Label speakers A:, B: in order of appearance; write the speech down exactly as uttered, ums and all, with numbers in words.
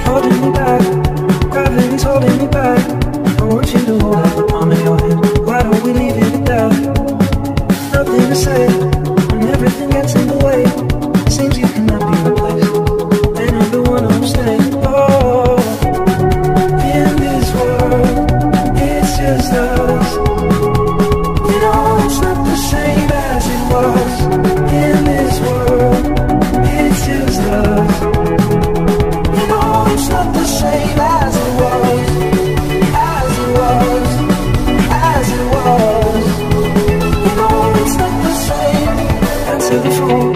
A: holding me back. Gravity's holding me back. I want you to hold out the palm of your hand. Why don't we leave it at that? Nothing to say when everything gets in the way. Seems you cannot be replaced, and I'm the one who's staying. Oh, in this world, it's just us. You know it's not the same as it was. In this world, it's just us. You know it's not the same as it was. As it was, as it was. You know it's not the same. Answer the phone.